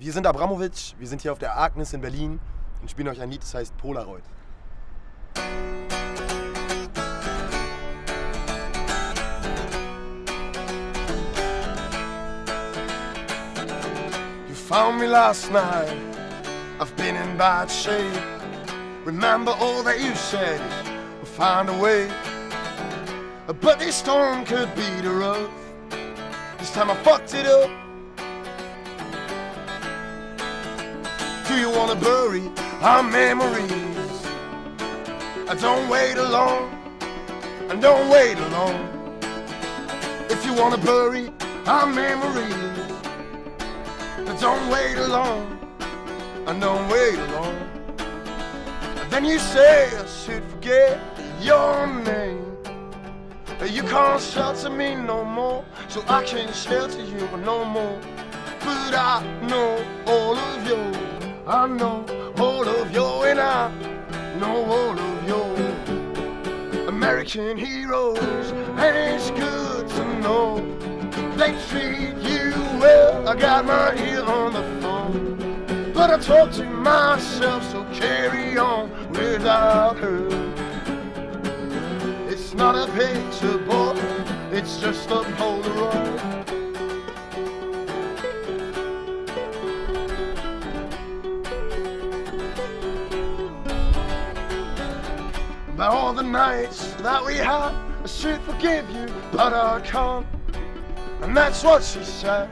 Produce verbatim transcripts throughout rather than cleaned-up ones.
Wir sind Abramovic, wir sind hier auf der Agnes in Berlin und spielen euch ein Lied, das heißt Polaroid. You found me last night, I've been in bad shape. Remember all that you said, we'll find a way. But this storm could be the rough. This time I fucked it up. Do you wanna bury our memories? I don't wait alone, and don't wait alone. If you wanna bury our memories, don't wait alone, and don't wait alone. And then you say I should forget your name. You can't shelter me no more, so I can't shelter you no more. But I know all of you, I know all of you, and I know all of you. American heroes, and it's good to know they treat you well. I got my ear on the phone, but I talk to myself, so carry on without her. It's not a picture, boy, it's just a Polaroid. By all the nights that we had, I should forgive you, but I can't. And that's what she said.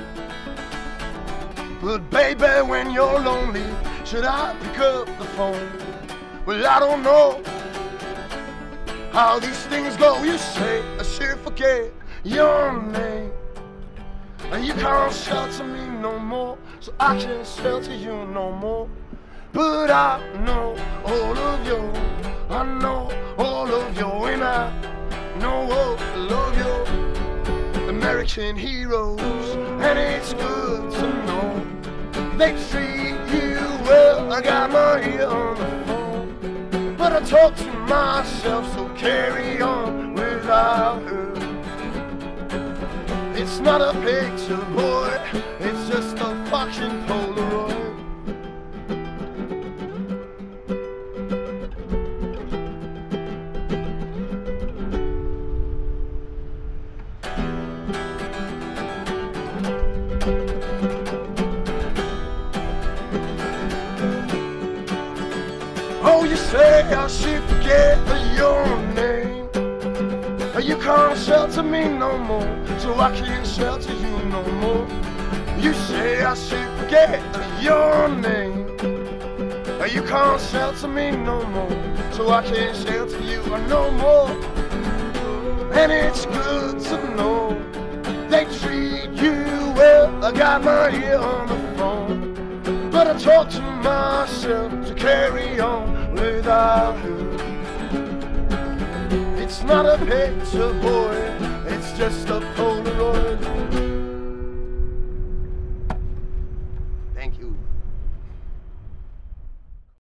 But baby, when you're lonely, should I pick up the phone? Well, I don't know how these things go. You say I should forget your name, and you can't shelter me no more, so I can't shelter you no more. But I know all of you, I know all of you, and I know all of you. American heroes, and it's good to know they treat you well. I got my ear on the phone, but I talk to myself, so carry on without her. It's not a picture, boy, it's just a fucking Polaroid. Oh, you say I should forget your name. You can't shelter me no more, so I can't shelter you no more. You say I should forget your name. You can't shelter me no more, so I can't shelter you no more. And it's good to know they treat you well. I got my ear on the phone, but I talk to myself to carry on without her. It's not a picture, boy, it's just a poem.